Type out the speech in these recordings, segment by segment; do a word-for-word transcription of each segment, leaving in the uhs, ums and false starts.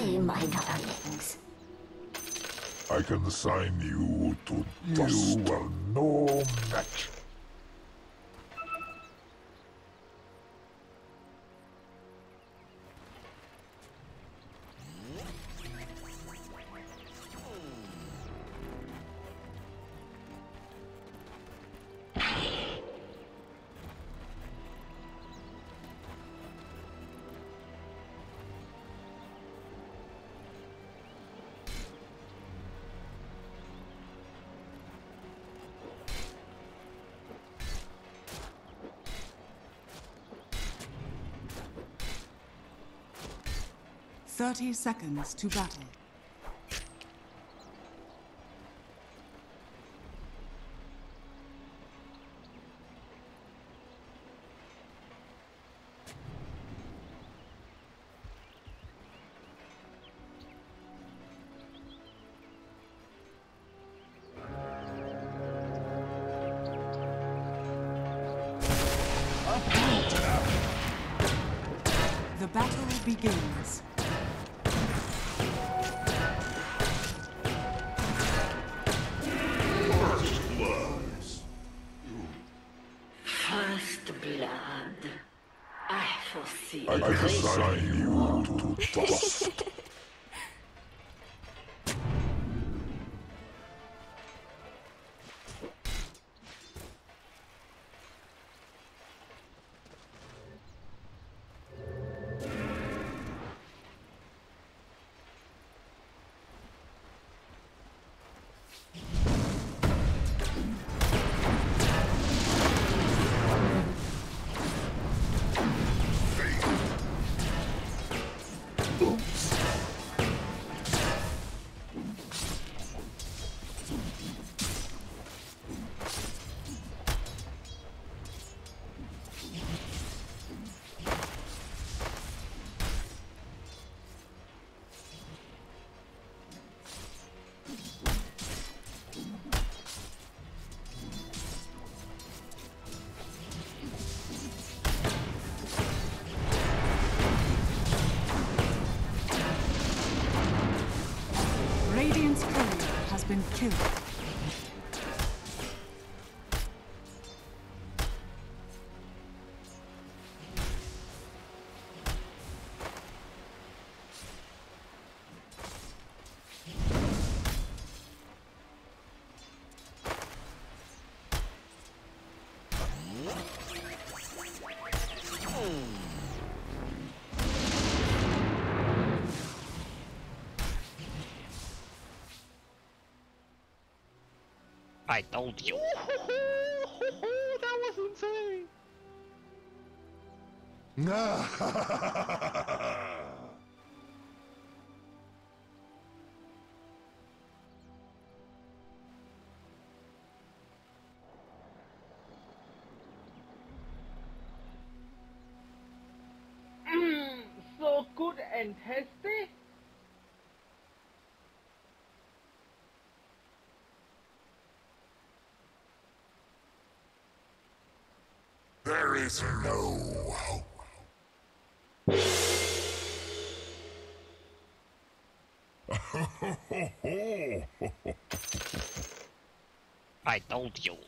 Goodbye, my darlings. I can assign you to dust. You are no match. Thirty seconds to battle. The battle begins. First blood. I foresee I can assign you to dust. Radiant's courier has been killed. I told you. That was insane. Mm, so good and tasty. There is no hope. I told you.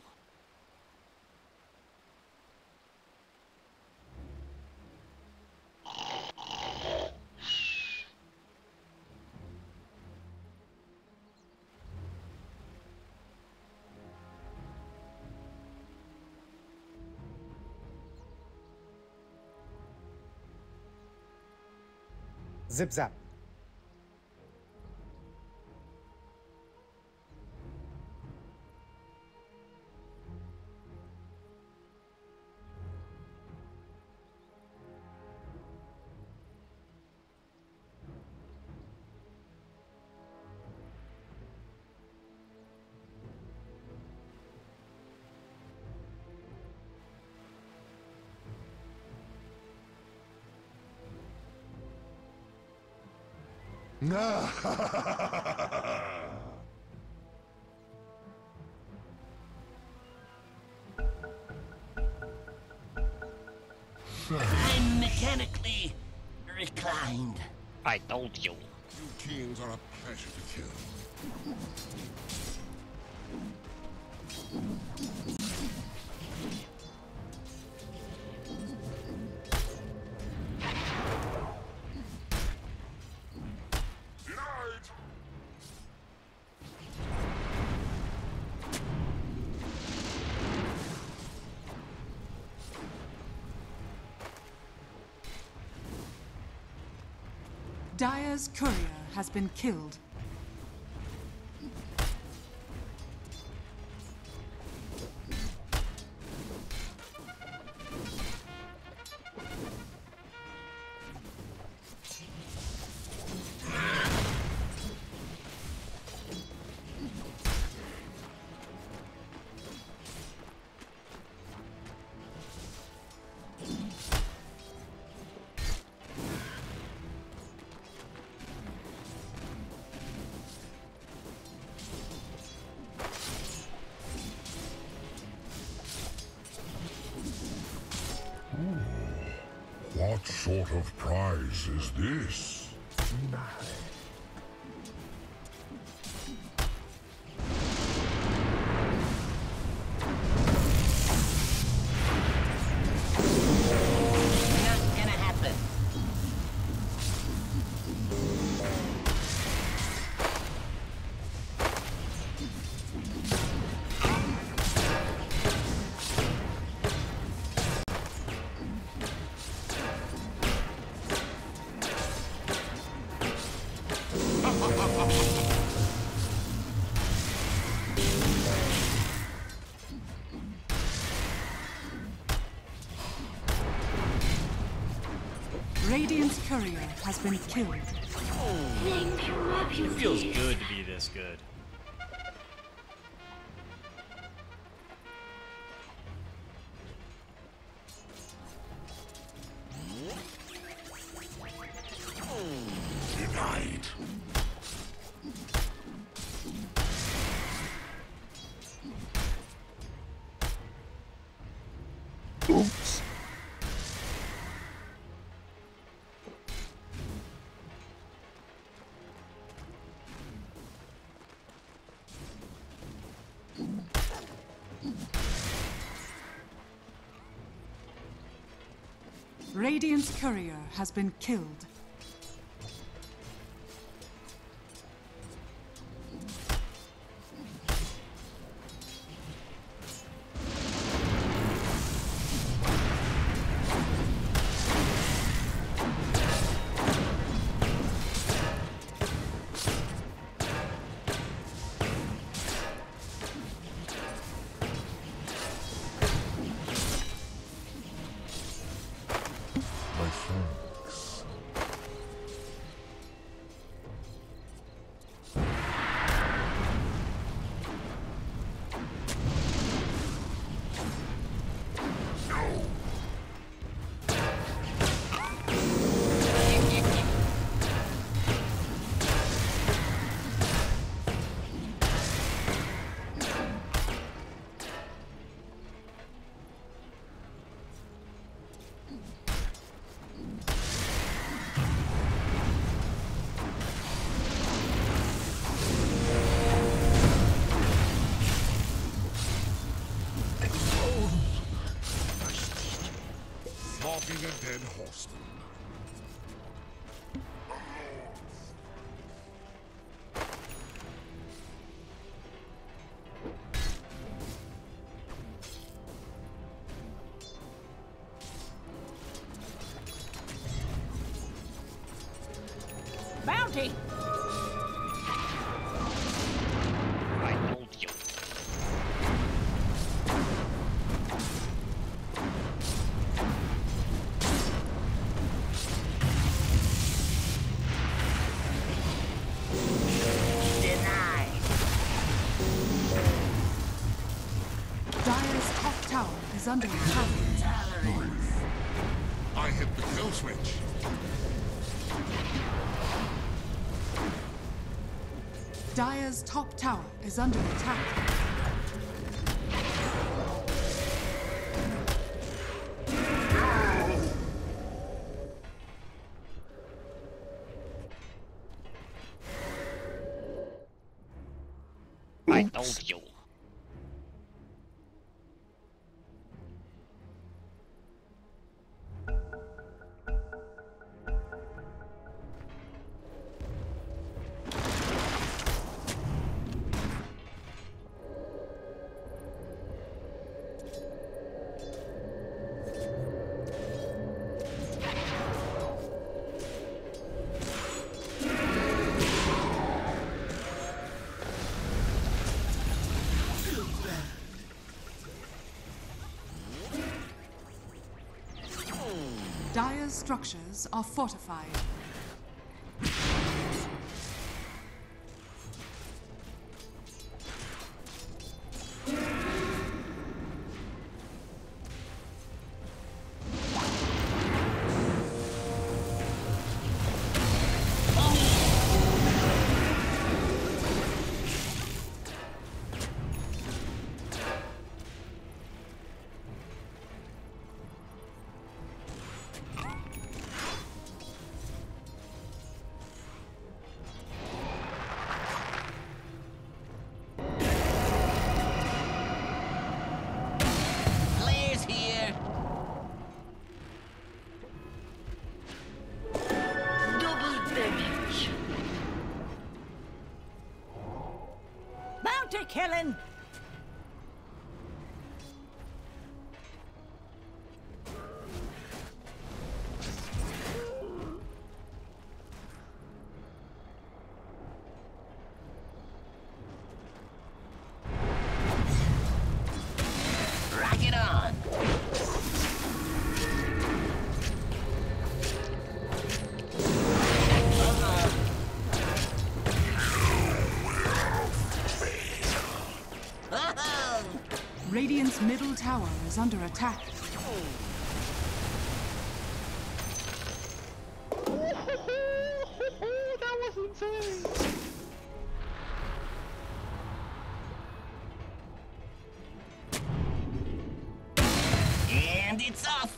Zip zap. I'm mechanically reclined. I told you. Keens are a pleasure to kill. Dire's courier has been killed. What sort of prize is this? Not gonna happen. Radiant's courier has been killed. Thank you, my It feels good to be this good. Denied. Oops. Radiant's courier has been killed. My thanks. Flogging a dead horseman. Bounty! I told you. Denied. Dire's top tower is under attack. I hit the kill switch. Dire's top tower is under attack. I told you. Dire's structures are fortified. Blair's here. Double damage. Bounty killing! Rock it on. Radiant's middle tower is under attack. That was insane. And it's off.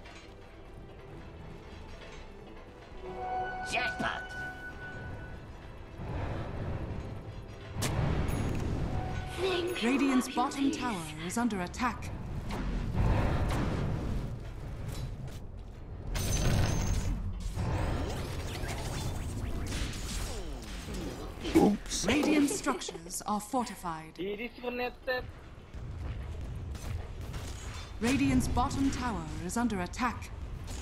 Jackpot. Radiant's bottom tower is under attack. Oops. Radiant structures are fortified. He disconnected. Radiant's bottom tower is under attack.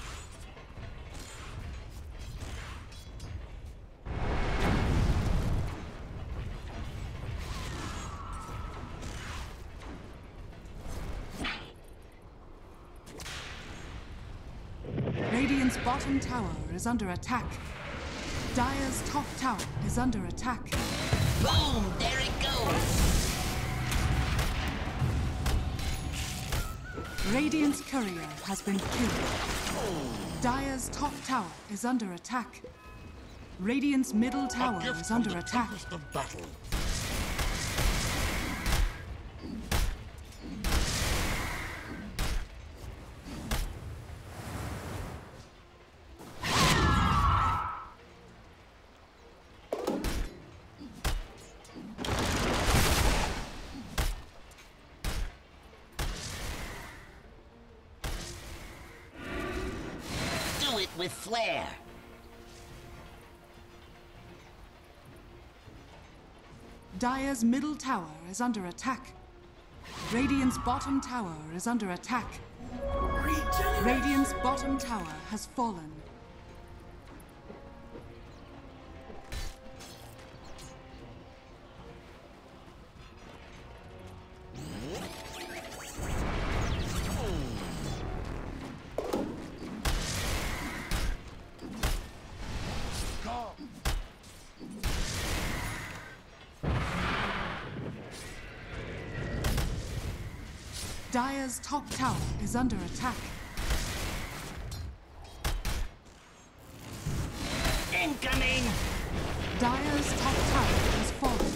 Radiant's bottom tower is under attack. Dire's top tower is under attack. Boom, there it goes. Radiant's courier has been killed. Dire's top tower is under attack. Radiant's middle tower is under attack. Of battle. Do it with flair. Dire's middle tower is under attack. Radiant's bottom tower is under attack. Radiant's bottom tower has fallen. Dire's top tower is under attack. Incoming. Dire's top tower has fallen.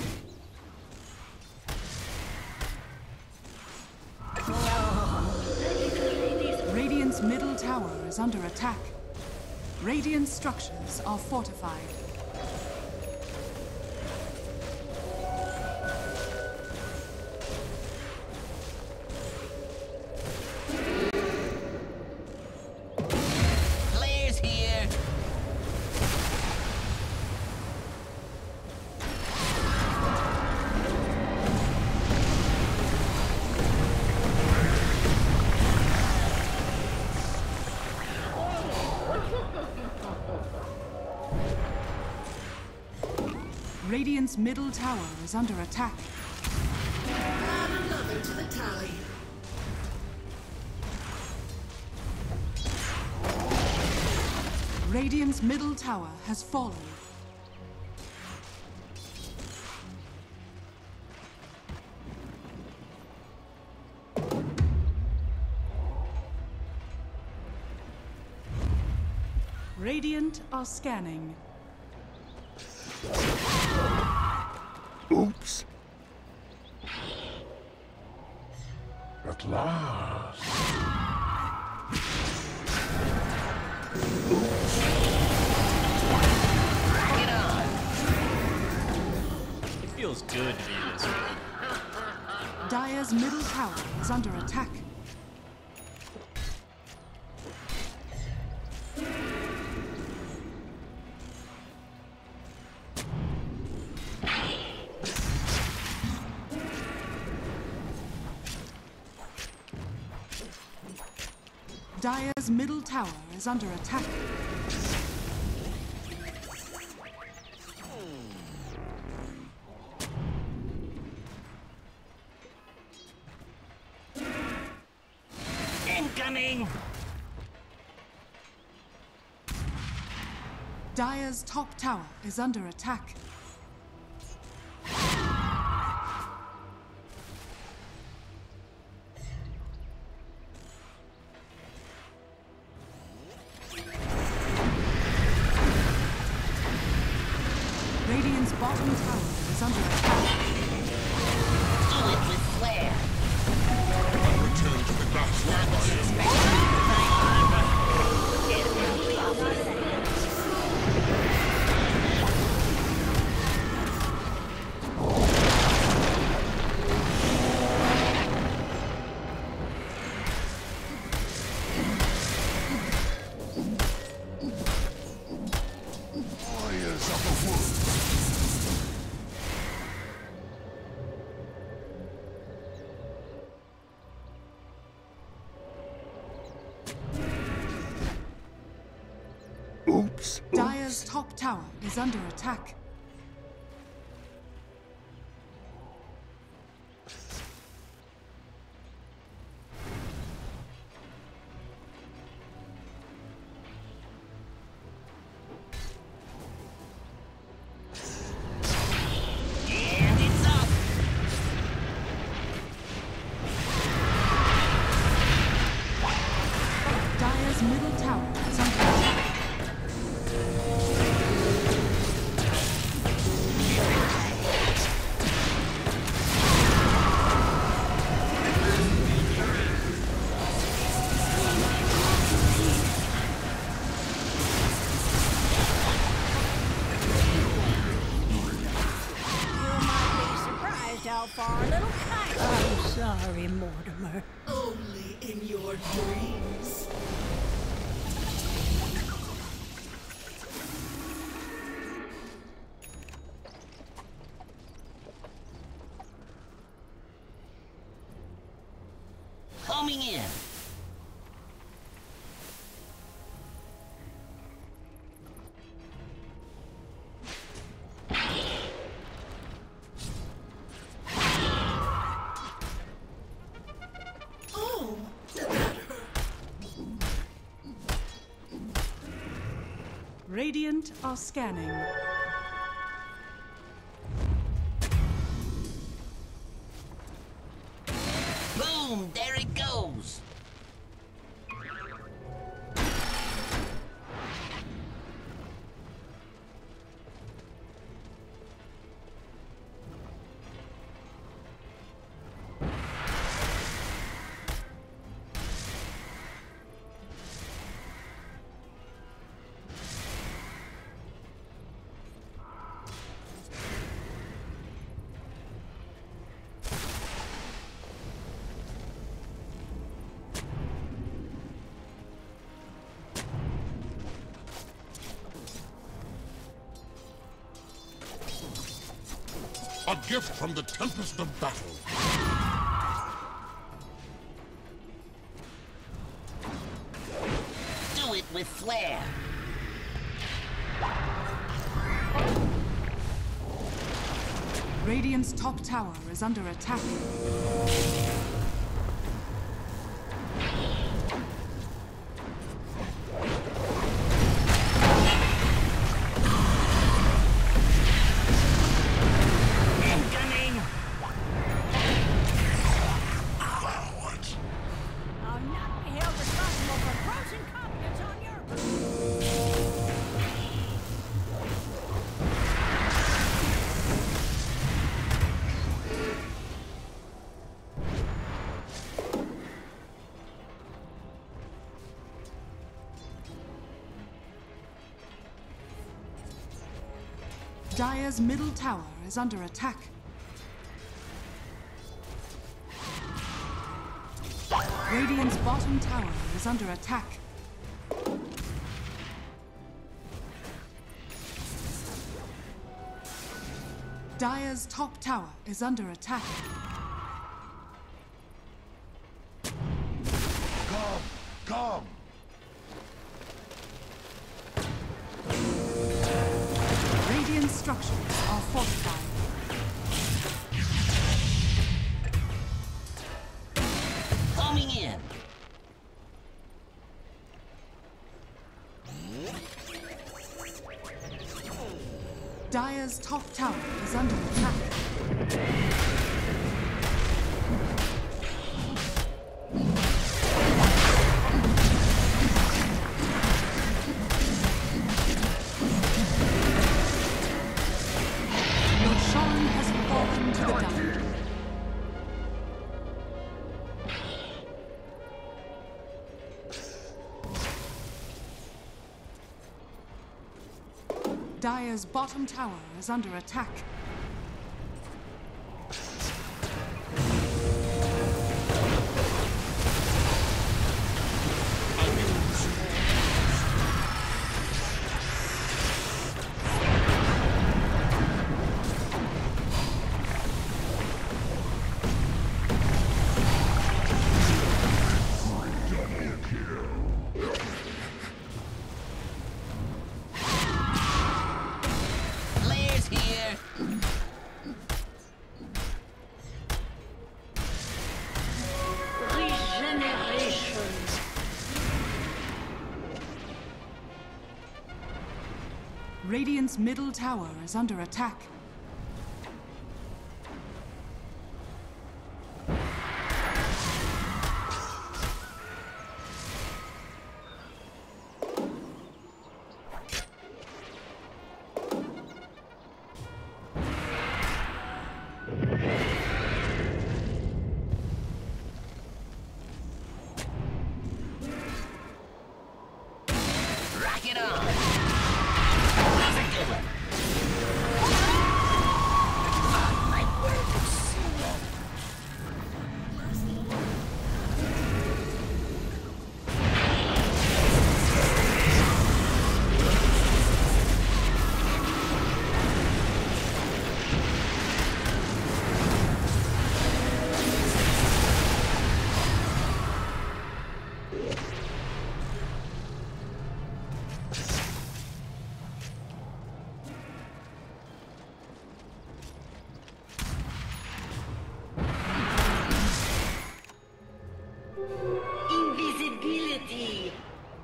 Radiant's middle tower is under attack. Radiant structures are fortified. Radiant's middle tower is under attack. Add another to the tally. Radiant's middle tower has fallen. Radiant are scanning. Oops. At last. Get on. It feels good to be this good. Dire's middle tower is under attack. Dire's middle tower is under attack. Incoming. Dire's top tower is under attack. Radiant's bottom tower is under attack. Do it with flair. Return to the grasslands. Warriors of the wood. Oops. Dire's top tower is under attack. And it's up. Dire's middle tower is under attack. How far a little kite. I'm sorry, Mortimer. Only in your dreams. Homing in. Oh, did that hurt? Radiant are scanning. Boom, there it goes. A gift from the tempest of battle. Do it with flair. Radiant's top tower is under attack. Incoming! I'll not be held responsible for gross incompetence on your part. Dire's middle tower is under attack. Radiant's bottom tower is under attack. Dire's top tower is under attack. Come, come. Radiant structures are fortified. Homing in! Dire's top tower is under attack. Roshan has fallen to the dark. Dire's bottom tower is under attack. Blair's here! Regeneration. Radiant's middle tower is under attack. Rock it on! That's a good one! Oh, my words! Invisibility.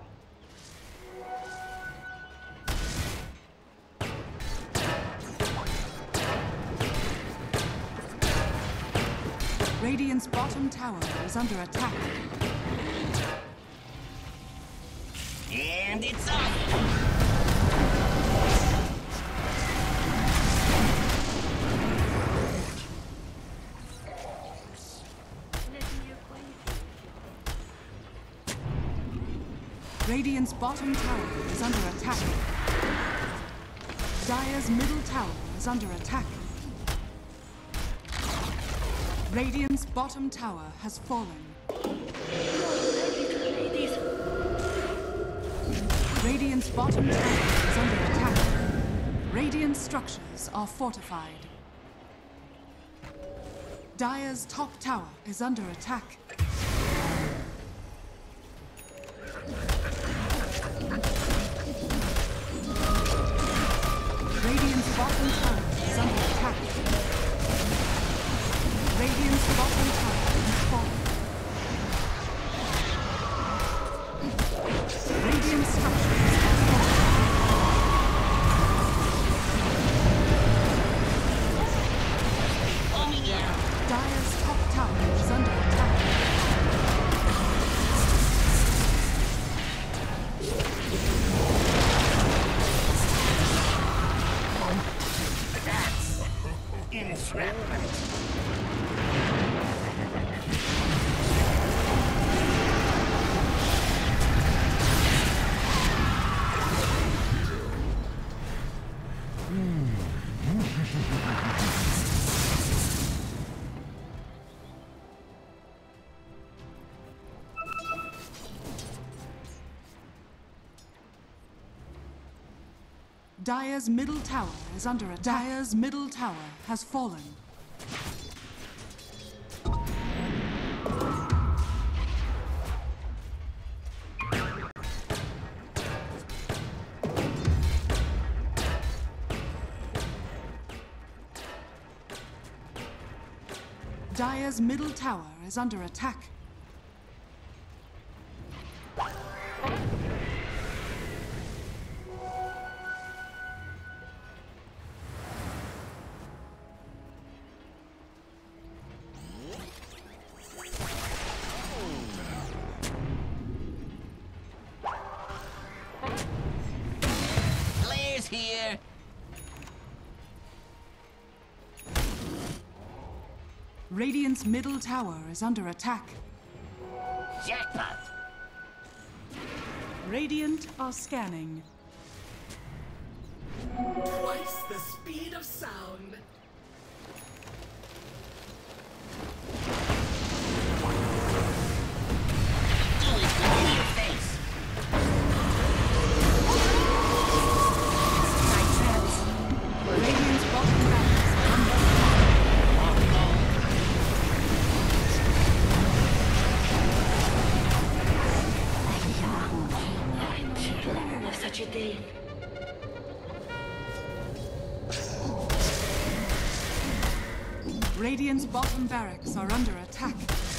Radiant's bottom tower is under attack. And it's off! Radiant's bottom tower is under attack. Dire's middle tower is under attack. Radiant's bottom tower has fallen. Radiant's bottom tower is under attack. Radiant structures are fortified. Dire's top tower is under attack. Radiant's bottom tower is under attack. Radiant's bottom tower has fallen. Radiant structures are falling. Oh yeah. Dire's top tower is under attack. That's entrapment. Dire's middle tower is under attack. Dire's middle tower has fallen. Dire's middle tower is under attack. Blair's here. Radiant's middle tower is under attack. Jackpot. Radiant are scanning. Twice the speed of sound. Always look in your face. My chance. Radiant's bottom barracks are under Of such a thing. Radiant's bottom barracks are under attack.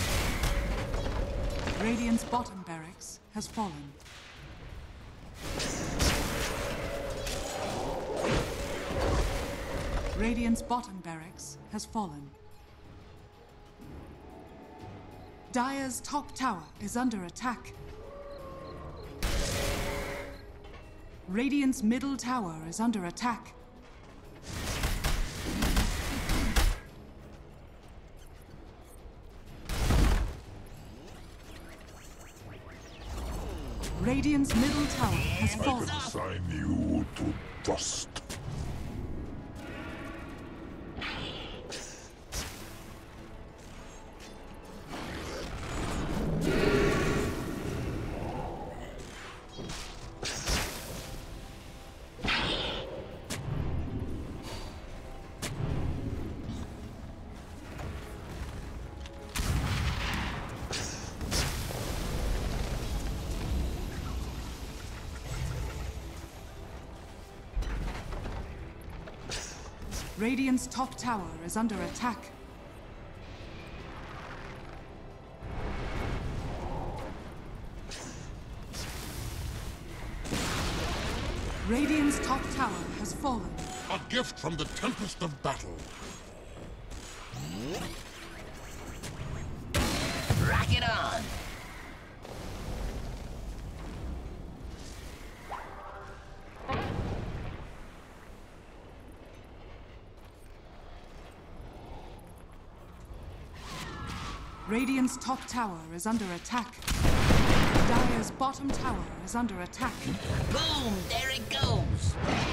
Radiant's bottom barracks has fallen. Radiant's bottom barracks has fallen. Dire's top tower is under attack. Radiant's middle tower is under attack. Radiant's middle tower has I fallen. can assign you to dust. Radiant's top tower is under attack. Radiant's top tower has fallen. A gift from the tempest of battle. Rock it on. Radiant's top tower is under attack. Dire's bottom tower is under attack. Boom, there it goes.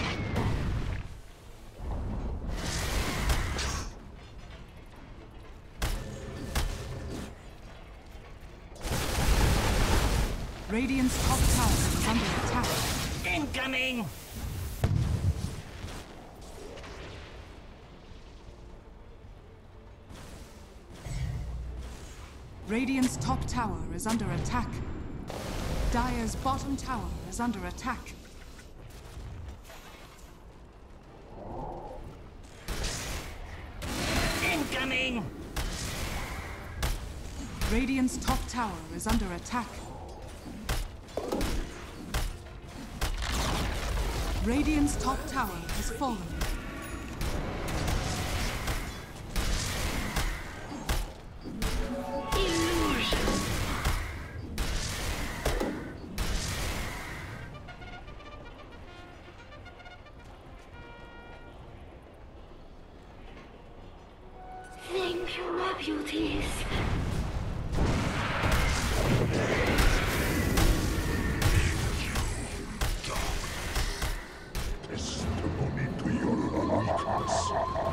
Radiant's top tower is under attack. Incoming. Radiant's top tower is under attack. Dire's bottom tower is under attack. Incoming. Radiant's top tower is under attack. Radiant's top tower has fallen. Thank you, my beauties. Testimony to your weakness.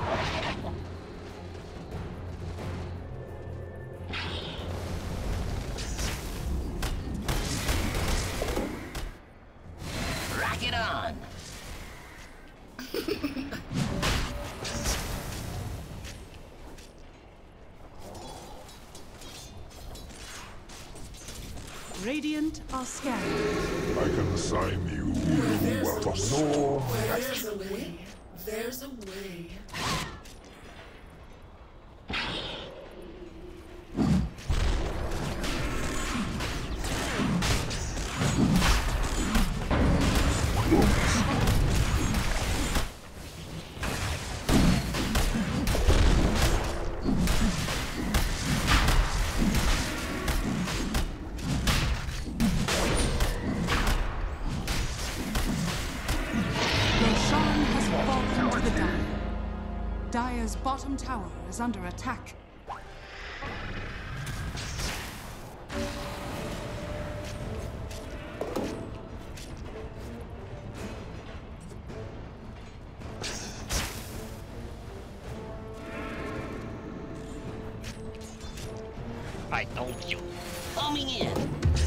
Rock it on. Radiant are scanning. I can assign you There's to a a storm. Where there's a way, there's a way. Roshan has fallen to the Dire. Dire's bottom tower is under attack. I told you. Coming in.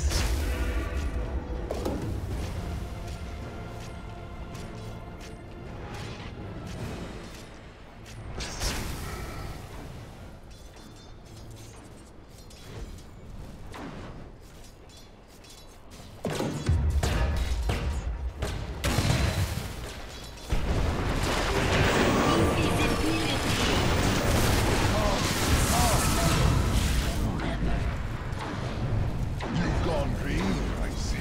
You've gone green, I see.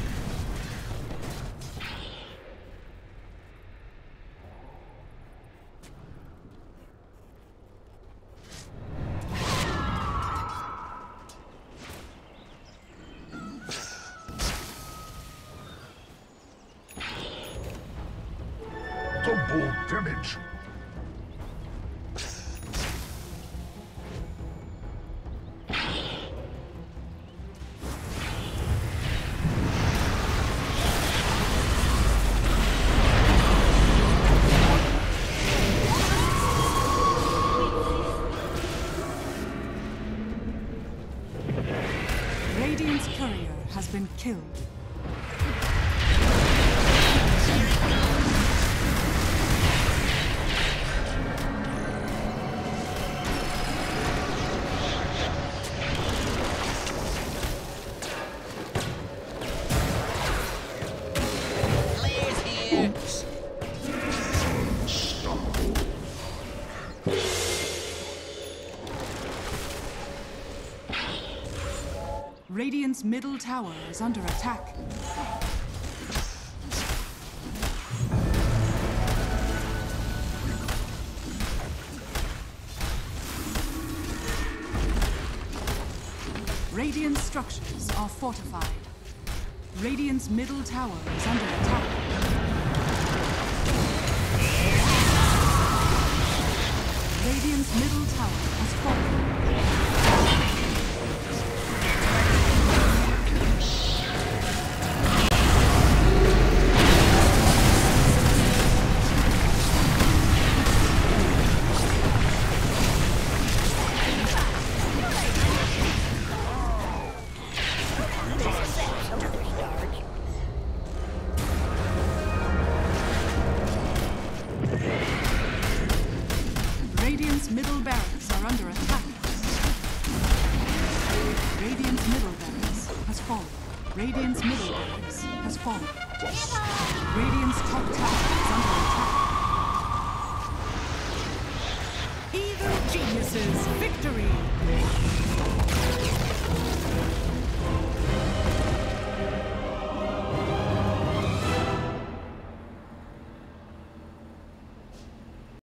Double damage. Radiant's courier has been killed. Players here. Radiant's middle tower is under attack. Radiant structures are fortified. Radiant's middle tower is under attack. Radiant's middle tower has fallen. Radiant's middle barracks are under attack. Radiant's middle barracks has fallen. Radiant's middle barracks has fallen. Radiant's top tower is under attack. Evil Geniuses victory!